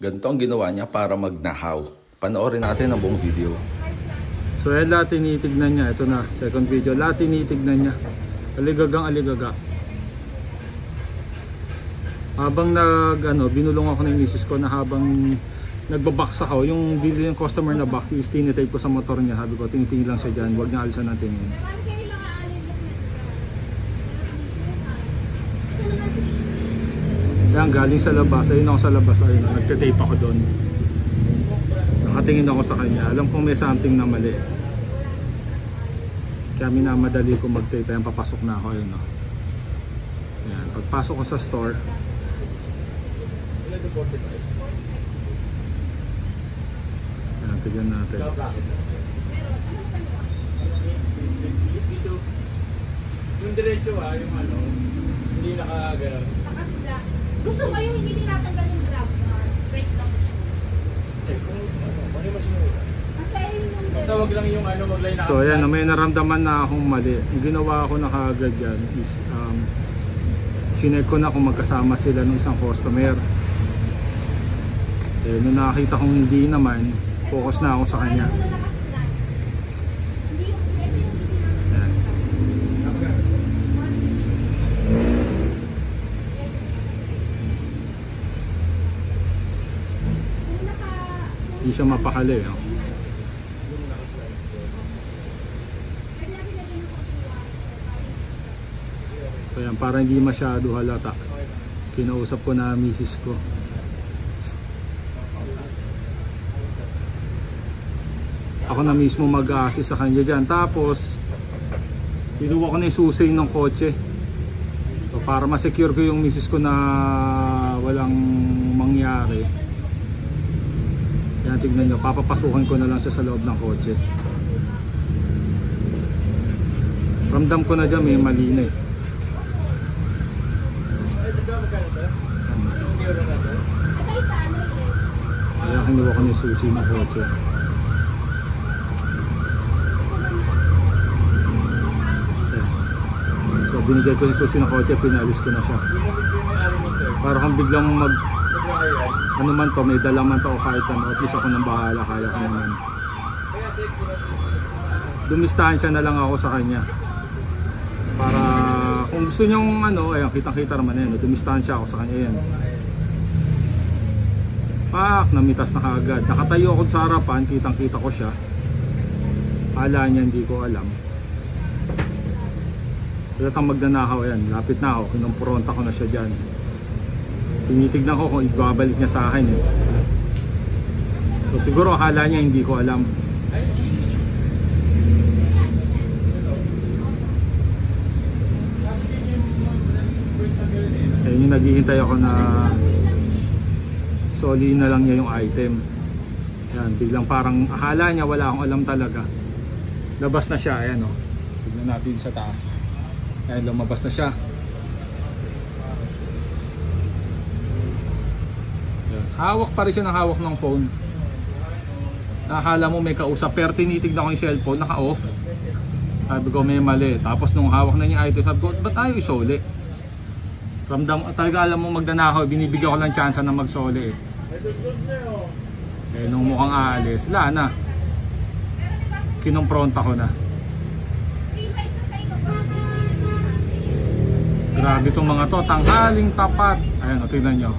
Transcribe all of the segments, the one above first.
Ganito ang ginawa niya para magnakaw. Panoorin natin ang buong video. So yan lahat tinitignan niya. Ito na, second video. Lahat tinitignan niya. Aligagang aligaga. Habang binulong ako ng misis ko na habang nagbabox ako, yung bili ng customer na box is tinitape ko sa motor niya. Sabi ko, tingin lang siya dyan. Huwag niya alisan ng tingin. Yan, galing sa labas. Ayun ako sa labas. Ayun, nagtitape ako doon. Nakatingin ako sa kanya. Alam kong may something na mali. Kaya minamadali ko mag-tape. Ayan, papasok na ako. Ayun, oh. Ayan, pagpasok ko sa store. Ayan, tignan natin. Yung diretso yung hindi nakagalaw. Gusto mo yung hindi tinatanggal yung grab bar? Break lang siya. Basta wag lang yung maglay na. So ayan, may naramdaman na akong mali. Yung ginawa ko na kaagad yan is sinek ko na kung magkasama sila ng isang customer. Eh, nung nakakita kong hindi naman, focus na ako sa kanya. Hindi siya mapakali. Oh. Kaya para hindi masyado halata, kinausap ko na misis ko. Ako na mismo mag-assist sa kanya dyan. Tapos kinuha ko na yung susi ng kotse. So, para ma-secure ko yung misis ko na walang mangyari. Yan, tignan nyo, papapasukin ko na lang siya sa loob ng kotse. Ramdam ko na dyan, may mali na eh. Kaya kinuha ko na yung susi ng kotse. So binigay ko yung susi ng kotse, pinalis ko na siya. Para kung biglang ano man to, may dala man to o kahit ano, at least ako nang bahala, kaya ko naman. Dumistahan siya na lang ako sa kanya. Para kung gusto niyong ayun, kitang-kita naman yan, dumistahan siya ako sa kanya yan. Namitas na kaagad. Nakatayo ako sa harapan, kitang-kita ko siya. Hala niya, hindi ko alam. Kaya magnanakaw yan, lapit na ako, kinumpronta ko na siya dyan. Tinitignan ko kung ibabalik niya sa akin eh. So siguro akala niya hindi ko alam. Ayun yung naghihintay ako na soli na lang niya yung item. Yan, biglang parang akala niya wala akong alam talaga. Labas na siya, ayan o. Tignan natin sa taas. Ayan, lumabas na siya. Hawak pa rin siya ng hawak ng phone. Nakakala mo may kausap, pero tinitignan ko yung cellphone, naka-off. Sabi ko may mali. Tapos nung hawak na niya item, sabi ko, ba't tayo isoli? Ramdam, talaga alam mo magnanakaw, binibigyan ko lang chance na magsoli eh. Eh nung mukhang aalis, wala na. Kinumpronta ko na. Grabe itong mga to, tanghaling tapat. Ayan o, tignan nyo.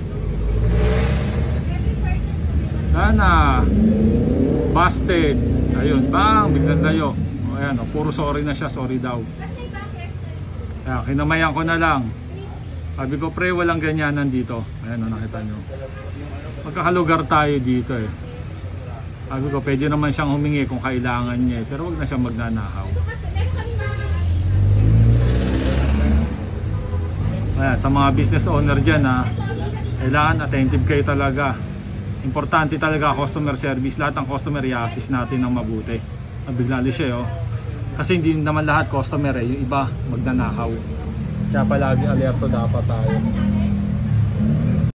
Sana busted. Ayun, bang, biglang layo. Ayan o, puro sorry na siya, sorry daw. Ayan, kinamayan ko na lang. Sabi ko, pre, walang ganyanan dito. Ayan o, nakita nyo. Magkakalugar tayo dito eh. Sabi ko, pwede naman siyang humingi kung kailangan niya eh. Pero wag na siyang magnanakaw. Ayan, sa mga business owner dyan ha, kailangan attentive kayo talaga. Importante talaga customer service. Lahat ng customer i-assist natin ng mabuti. Nabiglali siya oh. Kasi hindi naman lahat customer eh. Yung iba magnanakaw. Kaya palagi alerto dapat tayo.